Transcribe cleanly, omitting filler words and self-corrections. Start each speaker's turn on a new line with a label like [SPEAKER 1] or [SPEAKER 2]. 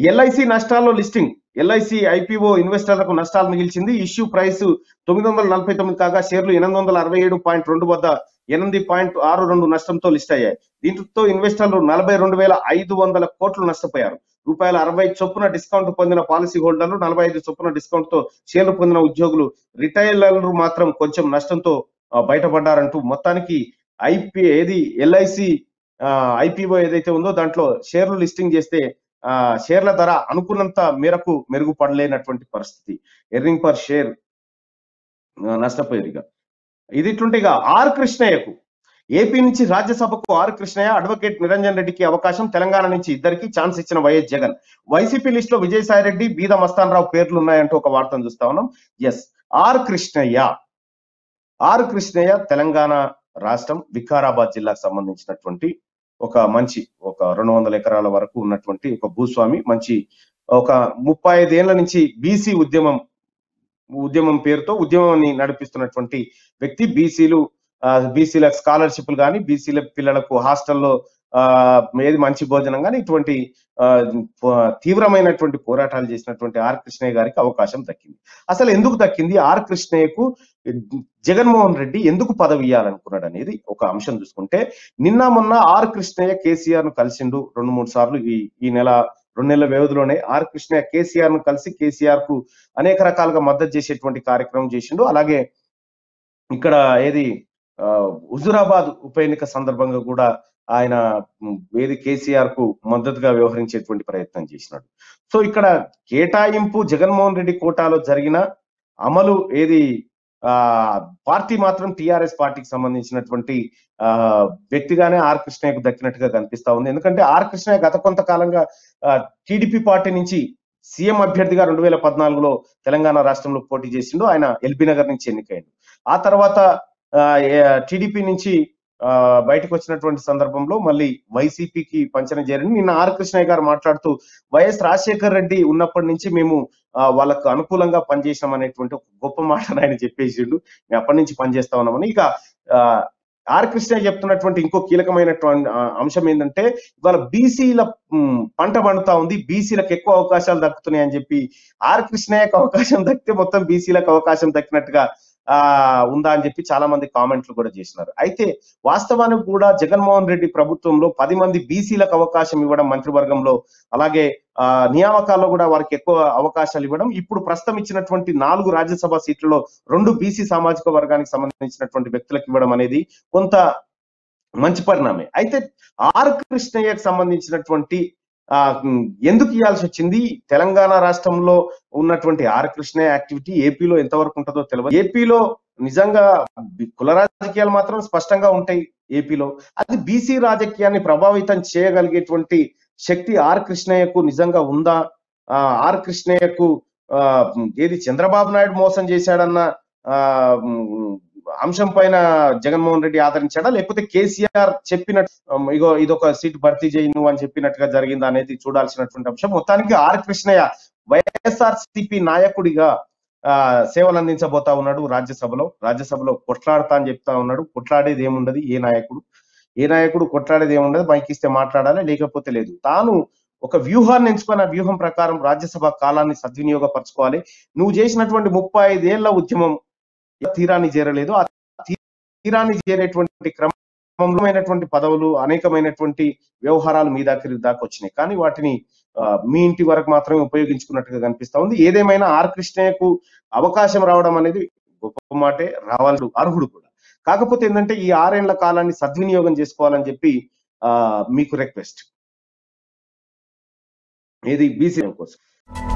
[SPEAKER 1] LIC నష్టాల్లో listing. LIC IPO ఇన్వెస్టర్లకు నష్టాలు మిగిల్చింది. ఇష్యూ ప్రైస్ 949 కాగా షేర్లు 867.2 వద్ద 8.62 నష్టంతో లిస్ట్ అయ్యాయి. దీంతో ఇన్వెస్టర్లు 42,500 కోట్లు నష్టపోయారు. రూపాయల 60 చొప్పున డిస్కౌంట్ పొందిన పాలసీ హోల్డర్లు, 45 చొప్పున డిస్కౌంట్ తో షేర్లు పొందిన ఉద్యోగులు, రిటైలర్లు మాత్రం కొంచెం నష్టంతో బయటపడ్డారంటూ మొత్తానికి ఎల్ఐసి ఐపీఓ ఏదైతే ఉందో దాంట్లో షేర్లు లిస్టింగ్ చేస్తే షేర్ల ధర అనుకున్నంత మేరకు మెరుగుపడలేనటువంటి పరిస్థితి. ఎర్నింగ్ పర్ షేర్ నష్టపోయారు. ఇది ఇట్లుంటే ఆర్ కృష్ణయ్యకు ఏపీ నుంచి రాజ్యసభకు ఆర్ కృష్ణయ్య, అడ్వకేట్ నిరంజన్ రెడ్డికి అవకాశం. తెలంగాణ నుంచి ఇద్దరికి ఛాన్స్ ఇచ్చిన వైఎస్ జగన్. వైసీపీ లిస్ట్ లో విజయసాయి రెడ్డి, బీద మస్తాన్ రావు పేర్లు ఉన్నాయంటూ ఒక వార్తను చూస్తా ఉన్నాం. ఎస్, ఆర్ కృష్ణయ్య తెలంగాణ రాష్ట్రం వికారాబాద్ జిల్లాకు సంబంధించినటువంటి ఒక 200 ఎకరాల వరకు ఉన్నటువంటి ఒక భూస్వామి. మంచి ఒక 35 ఏళ్ల నుంచి బీసీ ఉద్యమం పేరుతో ఉద్యమాన్ని నడిపిస్తున్నటువంటి వ్యక్తి. బీసీల స్కాలర్షిప్లు కానీ, బీసీల పిల్లలకు హాస్టల్లో ఏది మంచి భోజనం కానీ, ఇటువంటి తీవ్రమైనటువంటి పోరాటాలు చేసినటువంటి ఆర్ కృష్ణయ్య గారికి అవకాశం దక్కింది. అసలు ఎందుకు దక్కింది? ఆర్ కృష్ణయ్యకు జగన్మోహన్ రెడ్డి ఎందుకు పదవి ఇవ్వాలనుకున్నాడు అనేది ఒక అంశం చూసుకుంటే, నిన్న మొన్న ఆర్ కృష్ణయ్య కేసీఆర్ ను కలిసిండు 2-3 సార్లు. ఈ నెల 2 నెలల వ్యవధిలోనే ఆర్ కృష్ణయ్య కేసీఆర్ ను కలిసి కేసీఆర్ కు అనేక రకాలుగా మద్దతు చేసేటువంటి కార్యక్రమం చేసిండు. అలాగే ఇక్కడ హుజురాబాద్ ఉప ఎన్నిక సందర్భంగా కూడా ఆయన కేసీఆర్ కు మద్దతుగా వ్యవహరించేటువంటి ప్రయత్నం చేసినాడు. సో ఇక్కడ కేటాయింపు జగన్మోహన్ రెడ్డి కోటాలో జరిగిన అమలు పార్టీ మాత్రం టిఆర్ఎస్ పార్టీకి సంబంధించినటువంటి వ్యక్తిగానే ఆర్ కృష్ణయ్యకు దక్కినట్టుగా కనిపిస్తా ఉంది. ఎందుకంటే ఆర్ కృష్ణయ్య గత కొంతకాలంగా టీడీపీ పార్టీ నుంచి సీఎం అభ్యర్థిగా 2014లో తెలంగాణ రాష్ట్రంలో పోటీ చేసిండు. ఆయన ఎల్బీ నగర్ నుంచి ఎన్నికైండు. ఆ తర్వాత టీడీపీ నుంచి బయటకు వచ్చినటువంటి సందర్భంలో మళ్ళీ వైసీపీకి పంచన చేరింది. నిన్న ఆర్ కృష్ణయ్య గారు మాట్లాడుతూ, వైఎస్ రాజశేఖర్ రెడ్డి ఉన్నప్పటి నుంచి మేము వాళ్ళకు అనుకూలంగా పనిచేసినాం అనేటువంటి ఒక గొప్ప మాటను ఆయన చెప్పేసిండు. మేము అప్పటి నుంచి పనిచేస్తా ఉన్నామని. ఇక ఆర్ కృష్ణయ్య చెప్తున్నటువంటి ఇంకో కీలకమైనటువంటి అంశం ఏంటంటే, ఇవాళ బీసీల పంట పండుతా ఉంది, బీసీలకు ఎక్కువ అవకాశాలు దక్కుతున్నాయి అని చెప్పి ఆర్ కృష్ణయ్యకు అవకాశం దక్కితే మొత్తం బీసీలకు అవకాశం దక్కినట్టుగా ఉందా అని చెప్పి చాలా మంది కామెంట్లు కూడా చేసినారు. అయితే వాస్తవానికి కూడా జగన్మోహన్ రెడ్డి ప్రభుత్వంలో 10 మంది బీసీలకు అవకాశం ఇవ్వడం మంత్రివర్గంలో, అలాగే నియామకాల్లో కూడా వారికి ఎక్కువ అవకాశాలు ఇవ్వడం, ఇప్పుడు ప్రస్తుతం ఇచ్చినటువంటి 4 రాజ్యసభ సీట్లలో 2 బీసీ సామాజిక వర్గానికి సంబంధించినటువంటి వ్యక్తులకు ఇవ్వడం అనేది కొంత మంచి పరిణామే. అయితే ఆర్ కృష్ణయ్యకు సంబంధించినటువంటి ఎందుకు ఇవ్వాల్సి వచ్చింది? తెలంగాణ రాష్ట్రంలో ఉన్నటువంటి ఆర్ కృష్ణయ్య యాక్టివిటీ ఏపీలో ఎంతవరకు ఉంటుందో తెలియదు. ఏపీలో నిజంగా కుల రాజకీయాలు మాత్రం స్పష్టంగా ఉంటాయి ఏపీలో. అది బీసీ రాజకీయాన్ని ప్రభావితం చేయగలిగేటువంటి శక్తి ఆర్ కృష్ణయ్యకు నిజంగా ఉందా? ఆర్ కృష్ణయ్యకు చంద్రబాబు నాయుడు మోసం చేశాడన్న అంశం పైన జగన్మోహన్ రెడ్డి ఆదరించాడా, లేకపోతే కేసీఆర్ చెప్పినట్టు ఇదొక సీట్ భర్తీ చేయి నువ్వు అని చెప్పినట్టుగా జరిగిందా అనేది చూడాల్సినటువంటి అంశం. మొత్తానికి ఆర్ కృష్ణయ్య వైఎస్ఆర్సీపీ నాయకుడిగా సేవలు అందించబోతా ఉన్నాడు. రాజ్యసభలో కొట్లాడతా అని చెప్తా ఉన్నాడు. కొట్లాడేది ఏముండదు. ఏ నాయకుడు కొట్లాడేది ఏముండదు. మైక్ ఇస్తే మాట్లాడాలి, లేకపోతే లేదు. తాను ఒక వ్యూహాన్ని ఎంచుకొని ఆ వ్యూహం ప్రకారం రాజ్యసభ కాలాన్ని సద్వినియోగపరచుకోవాలి. నువ్వు చేసినటువంటి 35 ఏళ్ల ఉద్యమం తీరాన్ని చేరలేదు. ఆ తీరాన్ని చేరేటువంటి క్రమమైనటువంటి పదవులు, అనేకమైనటువంటి వ్యవహారాలు మీ దాకా వచ్చినాయి. కానీ వాటిని మీ ఇంటి వరకు మాత్రమే ఉపయోగించుకున్నట్టుగా కనిపిస్తా ఉంది. ఏదేమైనా ఆర్ కృష్ణయ్యకు అవకాశం రావడం అనేది గొప్ప మాటే, రావాలి, అర్హుడు కూడా. కాకపోతే ఏంటంటే ఈ 6 ఏళ్ల కాలాన్ని సద్వినియోగం చేసుకోవాలని చెప్పి మీకు రిక్వెస్ట్. బీసీ కోసం.